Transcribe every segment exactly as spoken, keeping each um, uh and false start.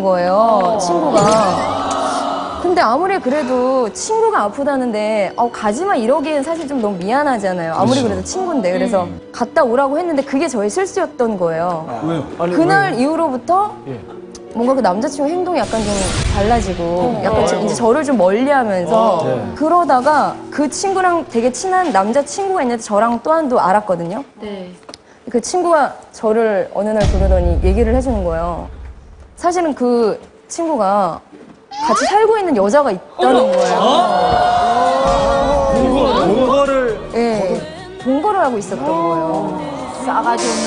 거예요, 친구가. 근데 아무리 그래도 친구가 아프다는데 어, 가지마 이러기엔 사실 좀 너무 미안하잖아요. 아무리 그렇죠. 그래도 친구인데. 그래서 음. 갔다 오라고 했는데 그게 저의 실수였던 거예요. 아, 왜요? 아니, 그날 왜요? 이후로부터 예. 뭔가 그 남자친구 행동이 약간 좀 달라지고 어, 약간 어, 이제 저를 좀 멀리하면서 어, 네. 그러다가 그 친구랑 되게 친한 남자친구가 있는데 저랑 또 한 도 알았거든요. 네. 그 친구가 저를 어느 날 부르더니 얘기를 해주는 거예요. 사실은 그 친구가 같이 살고 있는 여자가 있다는 거예요. 어? 동거를? 네, 동거를 하고 있었던 거예요. 싸가지 없는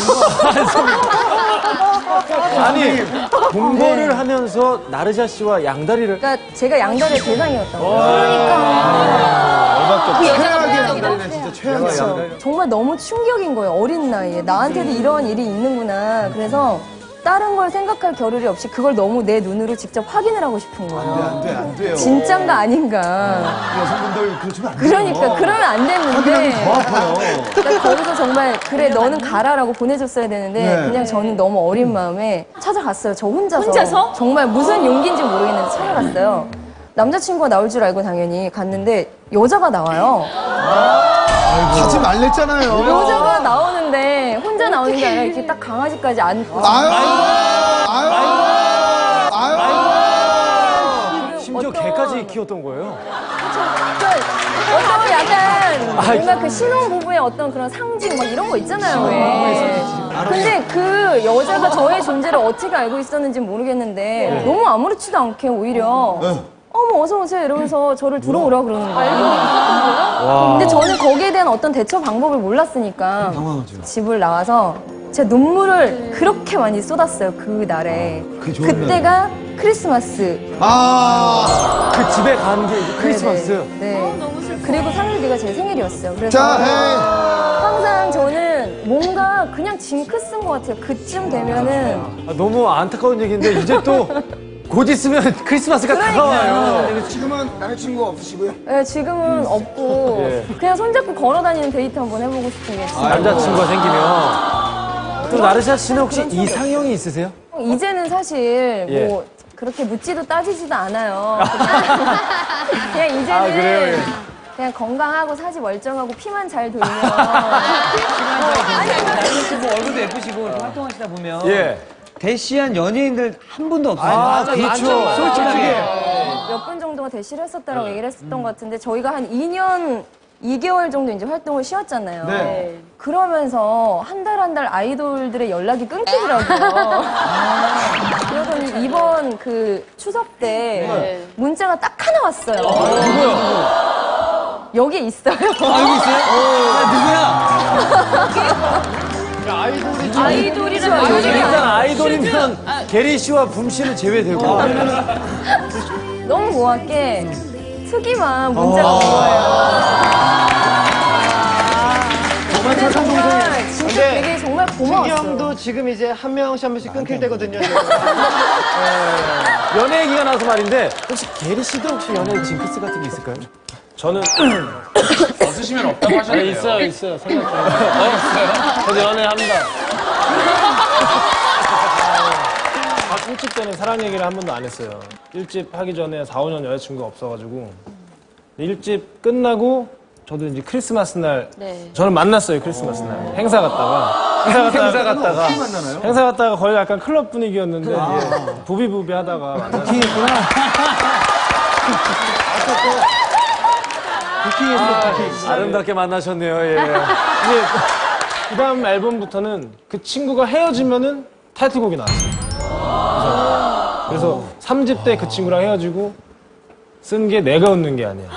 아니, 동거를 네. 하면서 나르샤 씨와 양다리를. 그러니까 제가 양다리의 대상이었던 거예요. 그러니까. 최악의 양다리는 진짜 최악의 양다리. 정말 너무 충격인 거예요. 어린 나이에. 나한테도 이런 일이 있는구나. 그래서 다른 걸 생각할 겨를이 없이 그걸 너무 내 눈으로 직접 확인을 하고 싶은 거예요. 안 돼, 안 돼, 안 돼요. 진짠가 아닌가. 여성분들 그러시면 안 돼요. 그러니까, 그러면 안 됐는데. 확인하기 더 아파요. 그러니까 거기서 정말, 그래, 너는 가라라고 보내줬어야 되는데, 네. 그냥 저는 너무 어린 마음에 찾아갔어요. 저 혼자서. 혼자서? 정말 무슨 용기인지 모르겠는데 찾아갔어요. 남자친구가 나올 줄 알고 당연히 갔는데, 여자가 나와요. 하지 말랬잖아요. 여자가 나오는데 혼자 나오는 게 아니라 이렇게 딱 강아지까지 안고. 아유, 아유, 아유, 아유. 심지어 어떤... 개까지 키웠던 거예요? 어떤 약간 뭔가 그 신혼부부의 어떤 그런 상징 막 이런 거 있잖아요. 왜. 근데 그 여자가 저의 존재를 어떻게 알고 있었는지 모르겠는데 너무 아무렇지도 않게 오히려 어머 어서 오세요 이러면서 저를 들어오라 그러는 거예요. 알고 있었던 거예요? 근데 저는 거기에 대한 어떤 대처 방법을 몰랐으니까 당황하죠. 집을 나와서 제가 눈물을 그렇게 많이 쏟았어요. 그 날에. 아, 그 좋은 그때가 날. 크리스마스. 아, 그 집에 간 게 크리스마스. 네네. 네. 어, 너무 슬퍼. 그리고 삼 일 뒤가 제 생일이었어요. 그래서 자, 항상 저는 뭔가 그냥 징크스인 것 같아요. 그쯤 되면은 아, 너무 안타까운 얘기인데 이제 또 곧 있으면 크리스마스가 다가와요. 지금은 남자친구가 없으시고요? 네, 지금은 없고 예. 그냥 손잡고 걸어다니는 데이트 한번 해보고 싶은 게 진짜. 아, 남자친구가 생기면. 또 나르샤 씨는 혹시 이상형이 있으세요? 이제는 사실 예. 뭐 그렇게 묻지도 따지지도 않아요. 그냥 이제는 아, 그래요? 예. 그냥 건강하고 사지 멀쩡하고 피만 잘 돌면. 예쁘시고 얼굴도 예쁘시고 이렇게 활동하시다 보면 예. 대시한 연예인들 한 분도 없어요. 아, 그렇죠. 솔직하게. 몇 분 정도가 대시를 했었다라고 얘기를 했었던 것 같은데 저희가 한 이 년 이 개월 정도 이제 활동을 쉬었잖아요. 네. 그러면서 한 달 한 달 아이돌들의 연락이 끊기더라고요. 그러더니 이번 그 추석 때 네. 문자가 딱 하나 왔어요. 누구요? 여기 있어요. 아, 여기 있어요? 아, 누구야? 아이돌이 아이돌이란 일단 아이돌이면 게리 씨와 붐 씨는 제외되고. 너무 고맙게 특이만 문자가 온 거예요. 근데 정말 진짜 되게 정말 고마웠어요. 승기 형도 지금 이제 한 명씩 한 명씩 끊길 때거든요. 네. 연애 얘기가 나서 말인데 혹시 게리 씨도 혹시 연애 징크스 같은 게 있을까요? 저는 없으시면 없다고 하셨네요. 네, 있어요, 있어요. 생각 좀. 어, 있어요? 저도 연애합니다. 아, 일 집 때는 사랑 얘기를 한 번도 안 했어요. 일 집 하기 전에 사, 오 년 여자친구가 없어가지고 일 집 끝나고 저도 이제 크리스마스 날 네. 저를 만났어요. 크리스마스 날 행사 갔다가 행사 갔다가 행사 갔다가 만나나요? 행사 갔다가 거의 약간 클럽 분위기였는데 예, 부비부비 하다가 만났어요. 부킹했구나. 부킹했어, 부킹. 아름답게 만나셨네요. 예. 이제 그 다음 앨범부터는 그 친구가 헤어지면은 타이틀곡이 나왔어요. 그래서, 그래서 삼 집 때 그 친구랑 헤어지고 쓴 게 내가 웃는 게 아니야.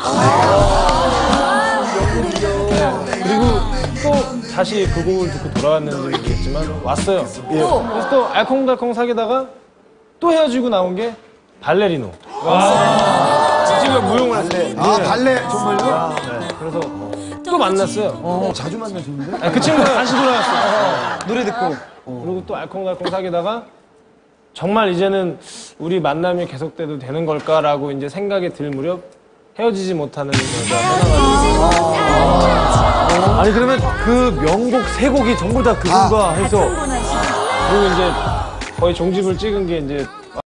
그리고 또 다시 그 곡을 듣고 돌아왔는지 모르겠지만 왔어요. 예. 그래서 또 알콩달콩 사귀다가 또 헤어지고 나온 게 발레리노. 지금 무용을 하는데. 아, 발레 정말요? 네. 그래서 또 만났어요. 어, 자주 만나셨는데? 아니, 그 친구가 다시 돌아왔어요. 어, 노래 듣고. 어. 그리고 또 알콩달콩 사귀다가 정말 이제는 우리 만남이 계속돼도 되는 걸까라고 이제 생각이 들 무렵 헤어지지 못하는 여자 떠나가지고. 아. 아니 그러면 그 명곡 세 곡이 전부 다 그분과 해서 그리고 이제 거의 종집을 찍은 게 이제